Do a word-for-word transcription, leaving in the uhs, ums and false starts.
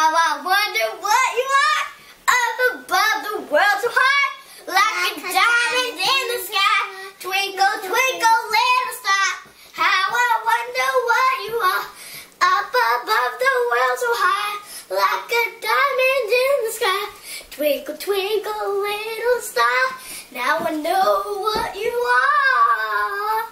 How I wonder what you are, up above the world so high, like, like a diamond in the sky. Twinkle, twinkle, little star. How I wonder what you are, up above the world so high, like a diamond in the sky. Twinkle, twinkle, little star. Now I know what you are.